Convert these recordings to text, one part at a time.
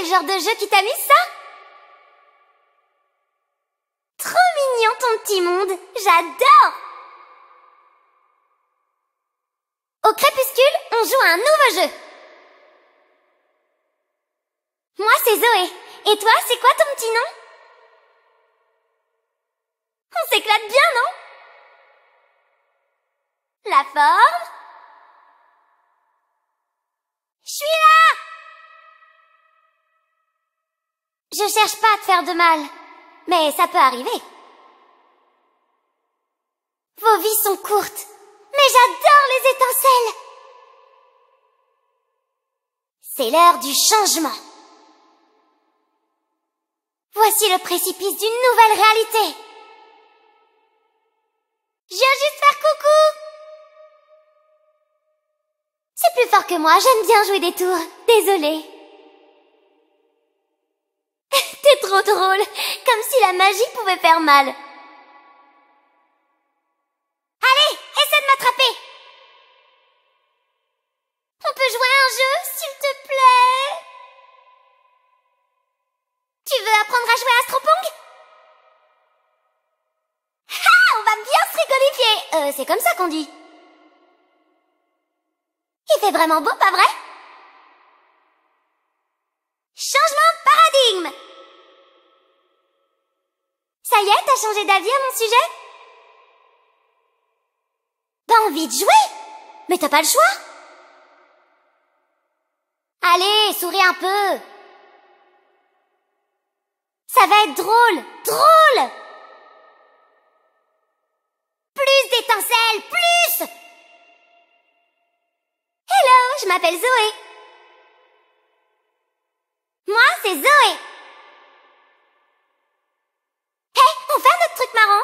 le genre de jeu qui t'amuse, ça? Trop mignon ton petit monde, j'adore! Au crépuscule, on joue à un nouveau jeu. Moi, c'est Zoé. Et toi, c'est quoi ton petit nom? On s'éclate bien, non? La forme? Je suis là! Je cherche pas à te faire de mal, mais ça peut arriver. Vos vies sont courtes, mais j'adore les étincelles. C'est l'heure du changement. Voici le précipice d'une nouvelle réalité. Je viens juste faire coucou. C'est plus fort que moi, j'aime bien jouer des tours. Désolée. T'es trop drôle, comme si la magie pouvait faire mal. Allez, essaie de m'attraper. On peut jouer à un jeu, s'il te plaît? Tu veux apprendre à jouer à Astropong? Ah, on va bien se rigolifier. C'est comme ça qu'on dit. Il fait vraiment beau, pas vrai? Changement de paradigme. Ça y est, t'as changé d'avis à mon sujet? Pas envie de jouer? Mais t'as pas le choix. Allez, souris un peu. Ça va être drôle, drôle. Plus d'étincelles, plus. Hello, je m'appelle Zoé. Moi, c'est Zoé. On fait un autre truc marrant.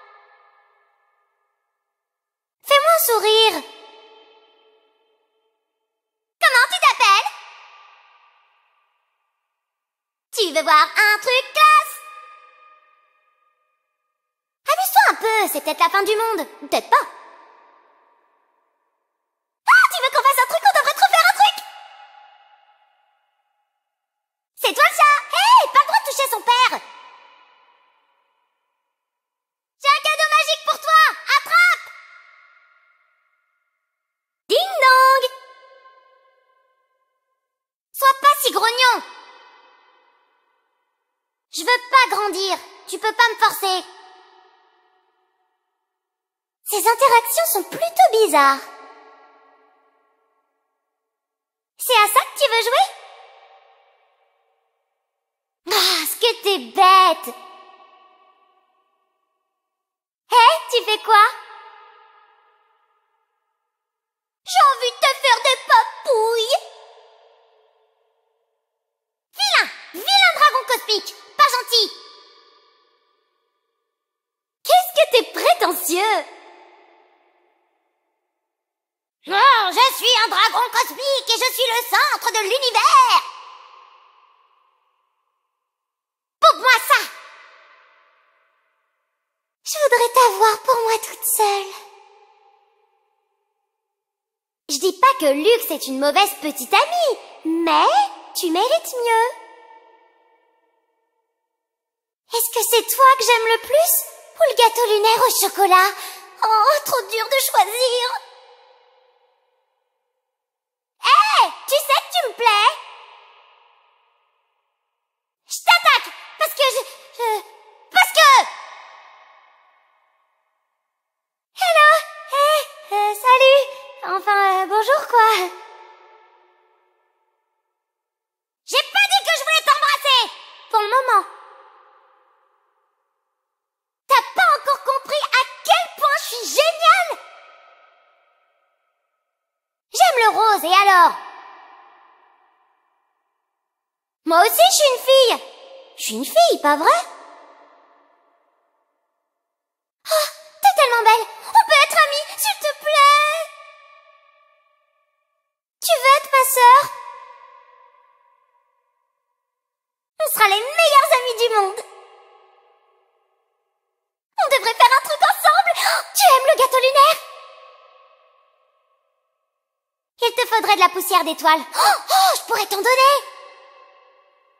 Fais-moi un sourire. Comment tu t'appelles? Tu veux voir un truc classe? Amuse-toi un peu, c'est peut-être la fin du monde. Peut-être pas. Ah, tu veux qu'on fasse un truc? On devrait trop faire un truc. C'est toi le chat. Hey, pas le droit de toucher son père. J'ai un cadeau magique pour toi! Attrape! Ding dong! Sois pas si grognon! Je veux pas grandir. Tu peux pas me forcer. Ces interactions sont plutôt bizarres. C'est à ça que tu veux jouer? Ah, ce que t'es bête! Tu fais quoi? J'ai envie de te faire des papouilles. Vilain dragon cosmique, pas gentil. Qu'est-ce que t'es prétentieux? Non, je suis un dragon cosmique et je suis le centre de l'univers. Poupe-moi ça. Je voudrais t'avoir pour moi toute seule. Je dis pas que Luxe est une mauvaise petite amie, mais tu mérites mieux. Est-ce que c'est toi que j'aime le plus? Ou le gâteau lunaire au chocolat? Oh, trop dur de choisir. Hé, tu sais que tu me plais? Je t'attaque, parce que parce que... Salut! Enfin, bonjour quoi! J'ai pas dit que je voulais t'embrasser! Pour le moment. T'as pas encore compris à quel point je suis géniale? J'aime le rose, et alors? Moi aussi, je suis une fille! Je suis une fille, pas vrai? Oh, t'es tellement belle! On peut être amis, s'il te plaît! Tu veux être ma sœur? On sera les meilleures amies du monde! On devrait faire un truc ensemble! Oh, tu aimes le gâteau lunaire? Il te faudrait de la poussière d'étoile. Oh, je pourrais t'en donner!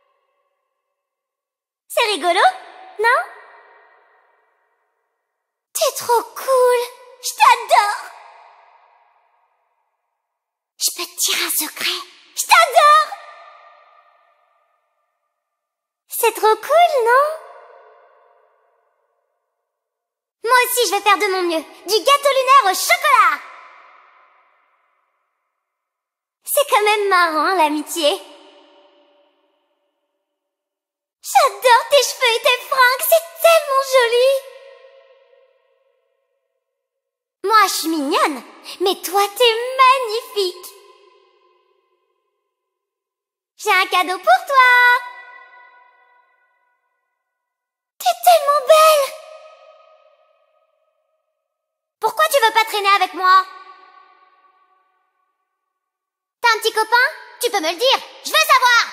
Je peux te dire un secret. Je t'adore! C'est trop cool, non? Moi aussi, je vais faire de mon mieux. Du gâteau lunaire au chocolat! C'est quand même marrant, l'amitié. J'adore tes cheveux et tes fringues, c'est tellement joli. Moi, je suis mignonne, mais toi, t'es magnifique. J'ai un cadeau pour toi. T'es tellement belle. Pourquoi tu veux pas traîner avec moi? T'as un petit copain? Tu peux me le dire, je veux savoir.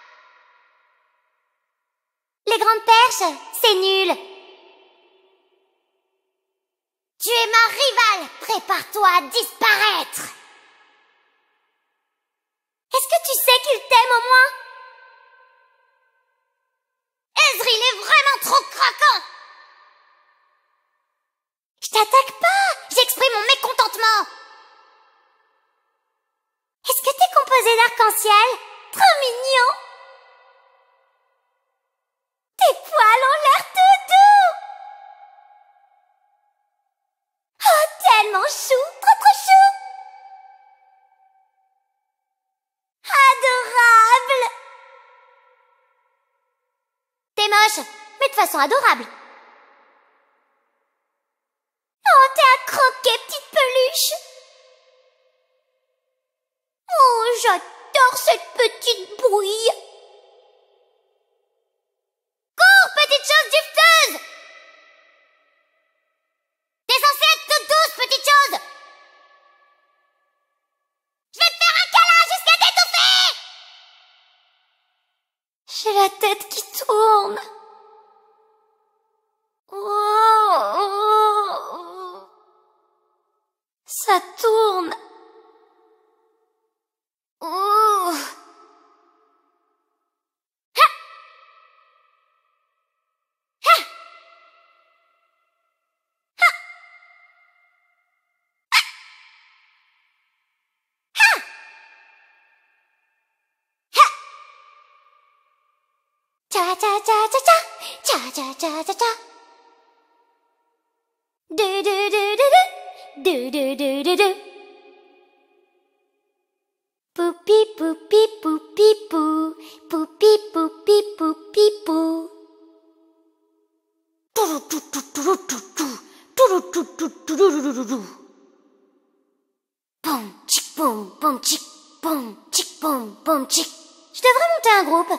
Les grandes perches, c'est nul. Tu es ma rivale, prépare-toi à disparaître. Est-ce que tu sais qu'il t'aime au moins? Ezreal est vraiment trop craquant. Je t'attaque pas, j'exprime mon mécontentement. Est-ce que t'es composé d'arc-en-ciel? Trop mignon. Tes poils ont l'air tout doux. Oh, tellement chou, trop chou. Adorable. T'es moche, mais de façon adorable. Oh, t'es à croquer, petite peluche. Oh, j'adore cette petite brouille. Cours, petite chose dufteuse. T'es censée être toute douce, petite chose. Je vais te faire un câlin jusqu'à t'étouffer. J'ai la tête qui tourne. Oh, ça tourne. Oh. Ha. Ha. Ha. Ha. Ha. Cha cha cha cha cha cha cha cha cha cha. Do do do do do do do do do. Poupi poupi poupi pou, poupi poupi poupi pou. Pom tchic pom tchic pom tchic pom tchic. Je devrais monter un groupe.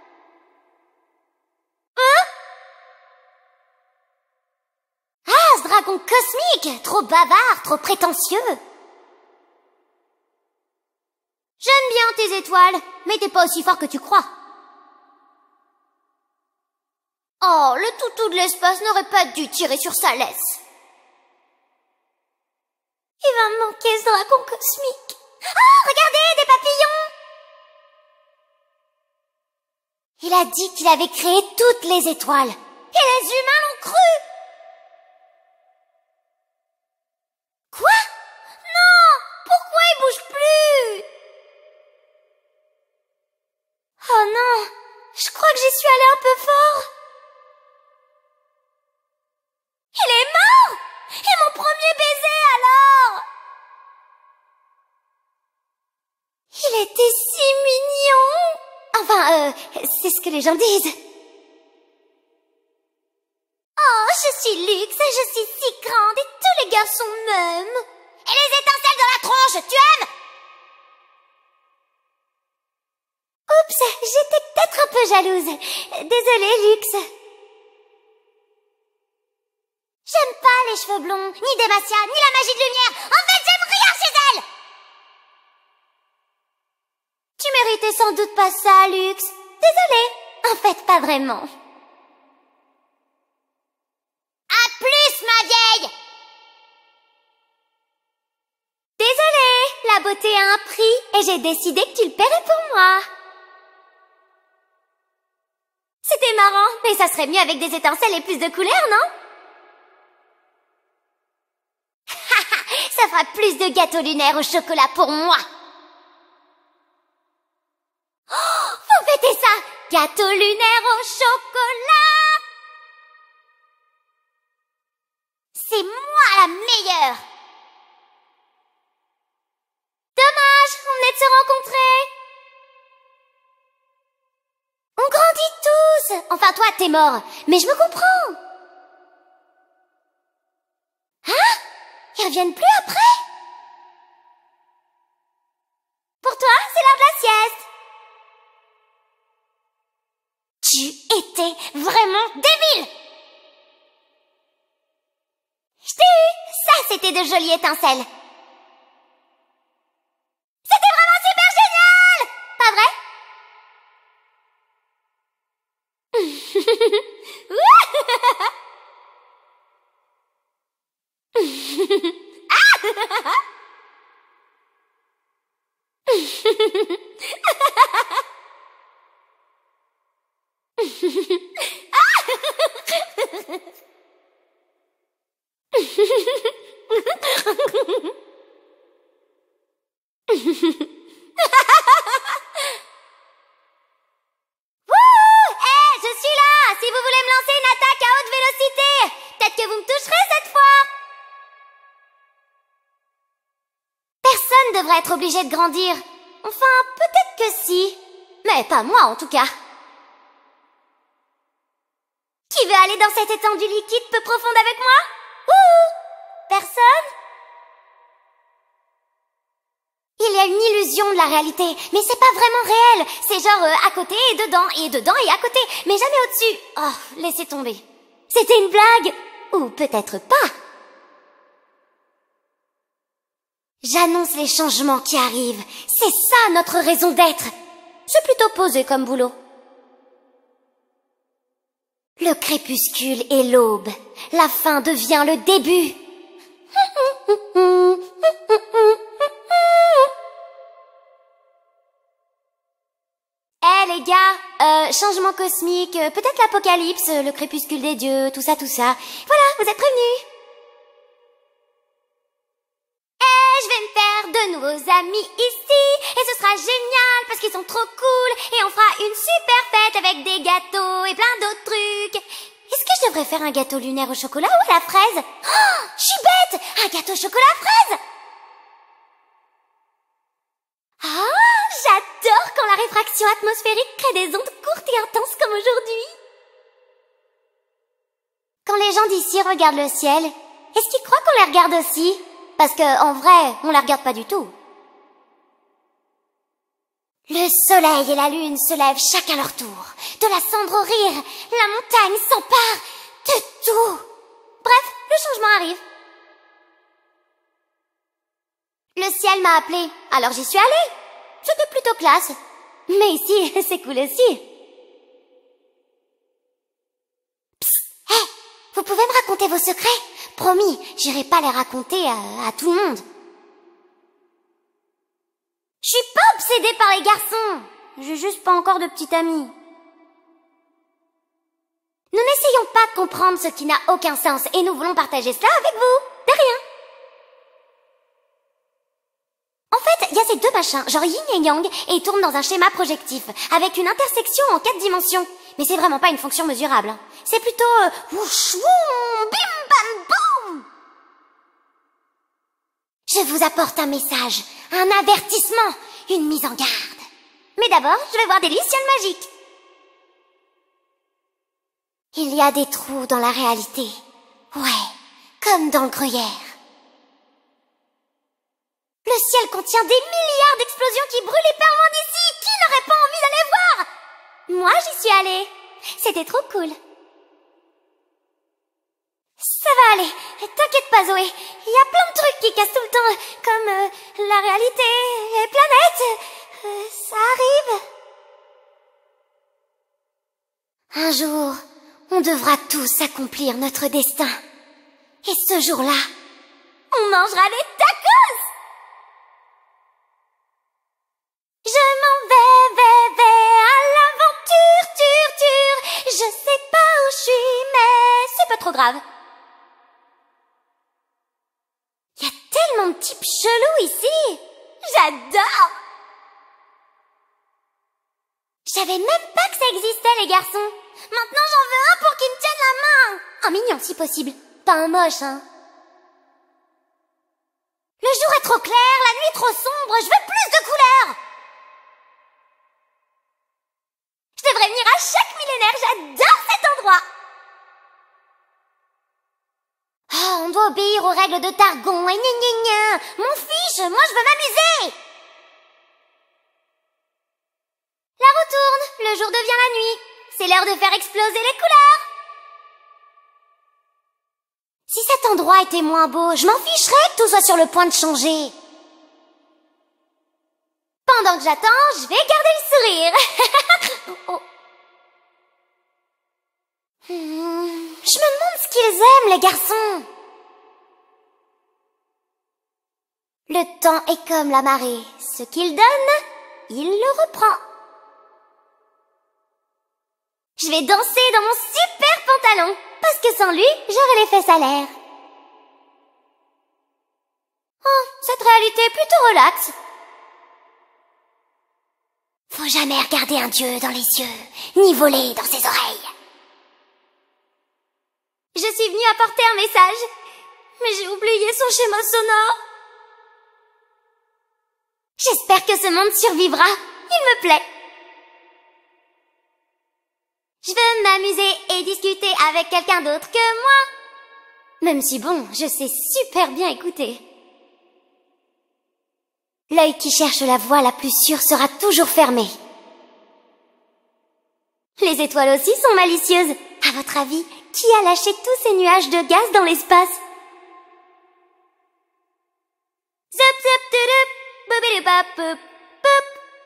Hein? Ah, ce dragon cosmique, trop bavard, trop prétentieux. J'aime bien tes étoiles, mais t'es pas aussi fort que tu crois. Oh, le toutou de l'espace n'aurait pas dû tirer sur sa laisse. Il va me manquer ce dragon cosmique. Oh, regardez, des papillons! Il a dit qu'il avait créé toutes les étoiles. Et les humains l'ont cru. Quoi? Non! Pourquoi il bouge plus? Oh non! Je crois que j'y suis allée un peu fort. Il est mort! Et mon premier baiser alors? Il était si mignon! Enfin, c'est ce que les gens disent. Oh, je suis luxe, je suis si grande et tous les garçons m'aiment. Et les étincelles dans la tronche, tu aimes? Oups, j'étais peut-être un peu jalouse. Désolée, Lux. J'aime pas les cheveux blonds, ni Demacia, ni la magie de lumière. En fait, j'aime rien chez elle. Tu méritais sans doute pas ça, Lux. Désolée. En fait, pas vraiment. À plus, ma vieille. Désolée, la beauté a un prix et j'ai décidé que tu le paierais pour moi. C'était marrant, mais ça serait mieux avec des étincelles et plus de couleurs, non? Ça fera plus de gâteaux lunaires au chocolat pour moi. gâteau lunaire au chocolat. C'est moi la meilleure. Dommage, on venait de se rencontrer. On grandit tous. Enfin, toi, t'es mort. Mais je me comprends. Hein? Ils reviennent plus après? Pour toi, c'est l'heure de la sieste. Tu étais vraiment débile. Je t'ai eu. Ça, c'était de jolies étincelles. C'était vraiment super génial. Pas vrai? Je suis là. Si vous voulez me lancer une attaque à haute vélocité, peut-être que vous me toucherez cette fois. Personne devrait être obligé de grandir. Enfin, peut-être que si. Mais pas moi, en tout cas. Qui veut aller dans cette étendue liquide peu profonde avec moi? Ouh! Personne? Il y a une illusion de la réalité, mais c'est pas vraiment réel. C'est genre à côté et dedans et à côté, mais jamais au-dessus. Oh, laissez tomber. C'était une blague. Ou peut-être pas. J'annonce les changements qui arrivent. C'est ça notre raison d'être. C'est plutôt posé comme boulot. Le crépuscule est l'aube. La fin devient le début. Les gars, changement cosmique, peut-être l'apocalypse, le crépuscule des dieux, tout ça. Voilà, vous êtes prévenus. Et je vais me faire de nouveaux amis ici, et ce sera génial parce qu'ils sont trop cool, et on fera une super fête avec des gâteaux et plein d'autres trucs. Est-ce que je devrais faire un gâteau lunaire au chocolat ou à la fraise? Oh, je suis bête! Un gâteau au chocolat fraise! Ah, j'adore quand la réfraction atmosphérique crée des ondes courtes et intenses comme aujourd'hui. Quand les gens d'ici regardent le ciel, est-ce qu'ils croient qu'on les regarde aussi? Parce que, en vrai, on la regarde pas du tout. Le soleil et la lune se lèvent chacun leur tour. De la cendre au rire, la montagne s'empare de tout. Bref, le changement arrive. Le ciel m'a appelé, alors j'y suis allée. C'était plutôt classe. Mais ici, c'est cool aussi. Psst, hé, vous pouvez me raconter vos secrets? Promis, j'irai pas les raconter à tout le monde. Je suis pas obsédée par les garçons. J'ai juste pas encore de petite amie. Nous n'essayons pas de comprendre ce qui n'a aucun sens et nous voulons partager cela avec vous. De rien. En fait, il y a ces deux machins, genre yin et yang, et ils tournent dans un schéma projectif, avec une intersection en 4 dimensions. Mais c'est vraiment pas une fonction mesurable. C'est plutôt wouch, woum, bim, bam, boum. Je vous apporte un message, un avertissement, une mise en garde. Mais d'abord, je vais voir des lucioles magiques. Il y a des trous dans la réalité. Ouais, comme dans le gruyère. Le ciel contient des milliards d'explosions qui brûlent hyper loin d'ici. Qui n'aurait pas envie d'aller voir? Moi, j'y suis allée. C'était trop cool. Ça va aller. T'inquiète pas, Zoé. Il y a plein de trucs qui cassent tout le temps, comme la réalité, les planètes. Ça arrive. Un jour, on devra tous accomplir notre destin. Et ce jour-là, on mangera des tacos. Je m'en vais à l'aventure, Je sais pas où je suis, mais c'est pas trop grave. Il y a tellement de types chelous ici. J'adore. Je savais même pas que ça existait, les garçons. Maintenant, j'en veux un pour qu'il me tienne la main. Un mignon, si possible. Pas un moche, hein. Le jour est trop clair, la nuit trop sombre, je veux plus de couleurs. Je devrais venir à chaque millénaire, j'adore cet endroit. Oh, on doit obéir aux règles de Targon, et gna gna gna. M'en fiche, moi je veux m'amuser. La roue tourne, le jour devient la nuit. C'est l'heure de faire exploser les couleurs. Si cet endroit était moins beau, je m'en ficherais que tout soit sur le point de changer. Pendant que j'attends, je vais garder le sourire. Oh. Je me demande ce qu'ils aiment, les garçons. Le temps est comme la marée. Ce qu'il donne, il le reprend. Je vais danser dans mon super pantalon, parce que sans lui, j'aurais les fesses à l'air. Oh, cette réalité est plutôt relaxe. Faut jamais regarder un dieu dans les yeux, ni voler dans ses oreilles. Je suis venue apporter un message, mais j'ai oublié son schéma sonore. J'espère que ce monde survivra, il me plaît. Je veux m'amuser et discuter avec quelqu'un d'autre que moi. Même si bon, je sais super bien écouter. L'œil qui cherche la voie la plus sûre sera toujours fermé. Les étoiles aussi sont malicieuses. À votre avis, qui a lâché tous ces nuages de gaz dans l'espace? Zip zip tudup, boubidibap, boop, boop.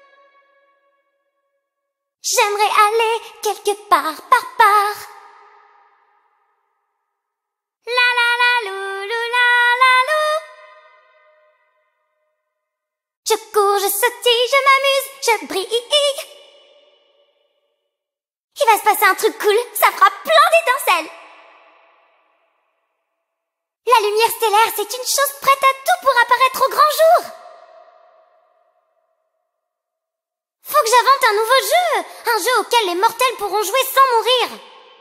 J'aimerais aller quelque part, par. La la la lou, lou, la la lou. Je cours, je sautille, je m'amuse, je brille. Il va se passer un truc cool, ça fera plein d'étincelles. La lumière stellaire, c'est une chose prête à tout pour apparaître au grand jour. Faut que j'invente un nouveau jeu auquel les mortels pourront jouer sans mourir.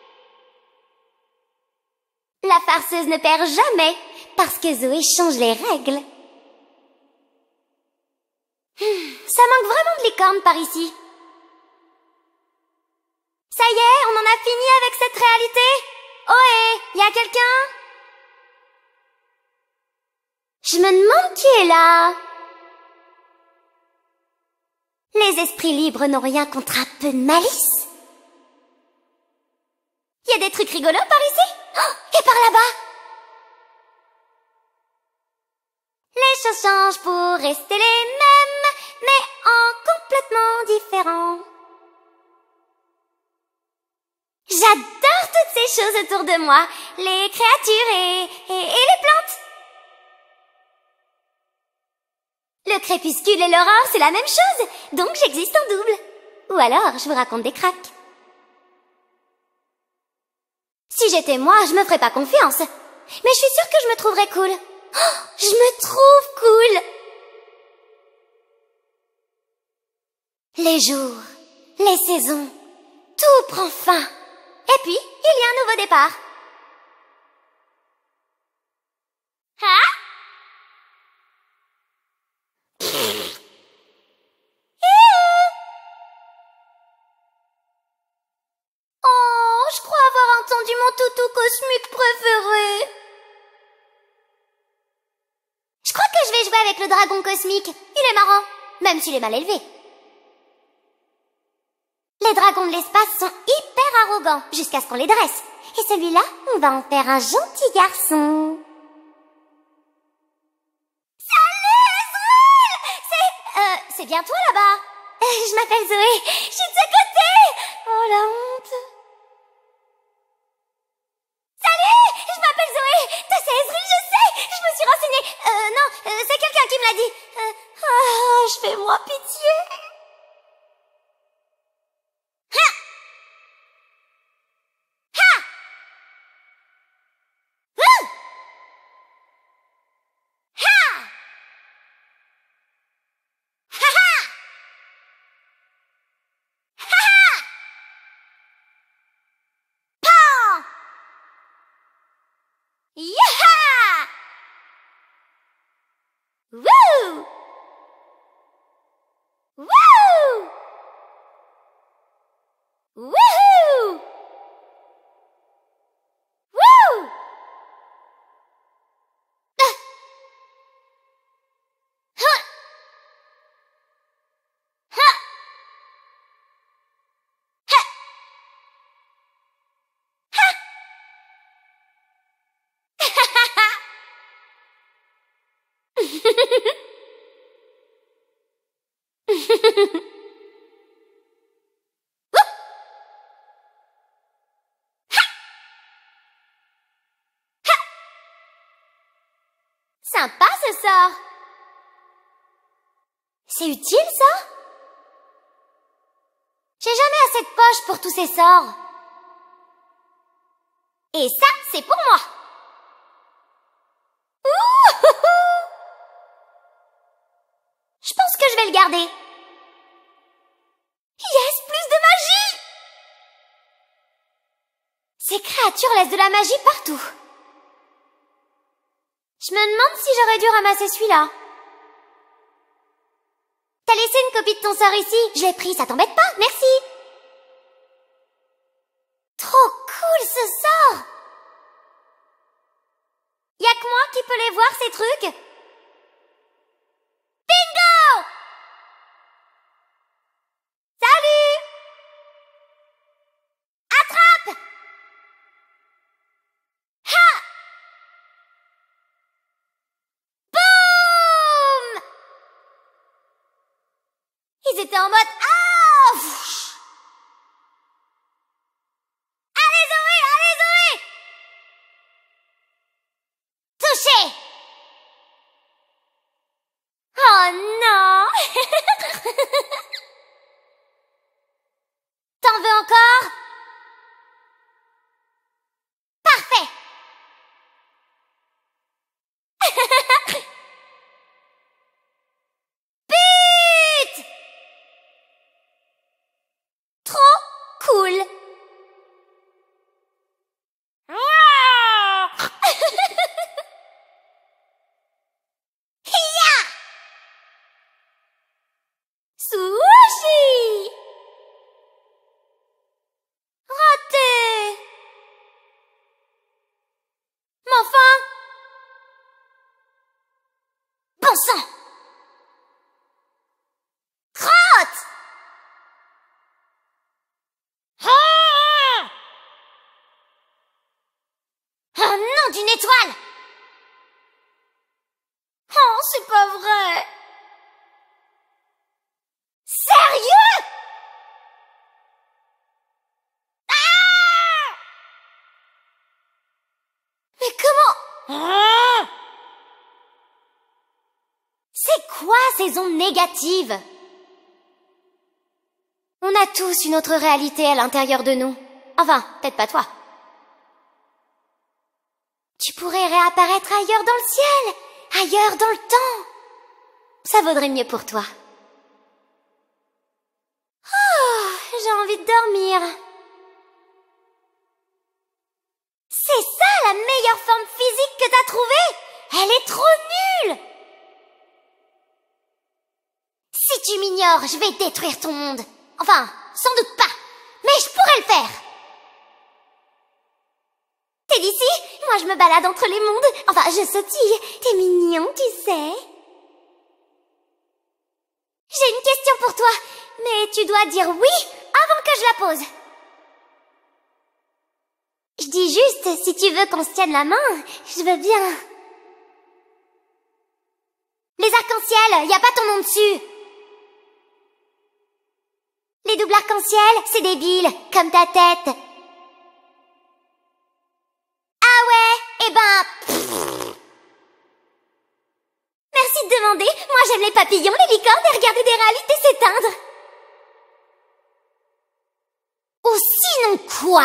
La farceuse ne perd jamais, parce que Zoé change les règles. Ça manque vraiment de licorne par ici. Ça y est, on en a fini avec cette réalité? Ohé, y a quelqu'un? Je me demande qui est là. Les esprits libres n'ont rien contre un peu de malice. Y a des trucs rigolos par ici? Oh, et par là-bas? Les choses changent pour rester les mêmes, mais en complètement différents. J'adore toutes ces choses autour de moi, les créatures et les plantes. Le crépuscule et l'aurore, c'est la même chose, donc j'existe en double. Ou alors, je vous raconte des cracks. Si j'étais moi, je me ferais pas confiance. Mais je suis sûre que je me trouverais cool. Oh, je me trouve cool. Les jours, les saisons, tout prend fin. Et puis, il y a un nouveau départ. Hein? Oh, je crois avoir entendu mon toutou cosmique préféré. Je crois que je vais jouer avec le dragon cosmique. Il est marrant, même s'il est mal élevé. Les dragons de l'espace sont hyper arrogants, jusqu'à ce qu'on les dresse. Et celui-là, on va en faire un gentil garçon. Salut, Zoé! C'est bien toi là-bas? Je m'appelle Zoé, je suis de ce côté! Oh la honte! Salut! Je m'appelle Zoé! Toi c'est Ezri, je sais! Je me suis renseignée! Non, c'est quelqu'un qui me l'a dit! Je fais-moi pitié! Sympa ce sort. C'est utile ça? J'ai jamais assez de poche pour tous ces sorts. Et ça, c'est pour moi. Ouh! Je pense que je vais le garder. Yes, plus de magie! Ces créatures laissent de la magie partout. Je me demande si j'aurais dû ramasser celui-là. T'as laissé une copie de ton sort ici. Je l'ai pris, ça t'embête pas? Merci. Trop cool ce sort. Y'a que moi qui peux les voir ces trucs. Bingo! Salut! Attrape! Ha! Boum! Ils étaient en mode ah! Allez Zoé, allez Zoé! Touché! Oh non! T'en veux encore? Parfait! But! Trop cool! Hiya! Sushi! Raté! Mais enfin! Bon sang! Crotte! Ah! Oh non, d'une étoile! Oh, c'est pas vrai! Sérieux? Ah! Mais comment? Ah! C'est quoi ces ondes négatives? On a tous une autre réalité à l'intérieur de nous. Enfin, peut-être pas toi. Tu pourrais réapparaître ailleurs dans le ciel, ailleurs dans le temps. Ça vaudrait mieux pour toi. Oh, j'ai envie de dormir. C'est ça la meilleure forme physique que t'as trouvée? Elle est trop nulle! Si tu m'ignores, je vais détruire ton monde. Enfin, sans doute pas, mais je pourrais le faire. T'es d'ici? Moi je me balade entre les mondes. Enfin, je sautille. T'es mignon, tu sais. J'ai une question pour toi, mais tu dois dire oui avant que je la pose. Je dis juste, si tu veux qu'on se tienne la main, je veux bien. Les arcs-en-ciel, y a pas ton nom dessus. Les doubles arcs-en-ciel, c'est débile, comme ta tête. Ah ouais, eh ben... Merci de demander, moi j'aime les papillons, les licornes et regarder des réalités s'éteindre. Ou sinon quoi?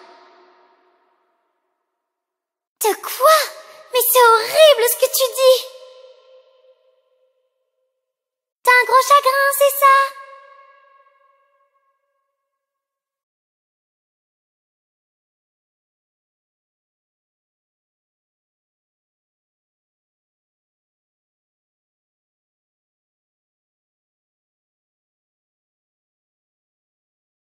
De quoi? Mais c'est horrible ce que tu dis. T'as un gros chagrin, c'est ça?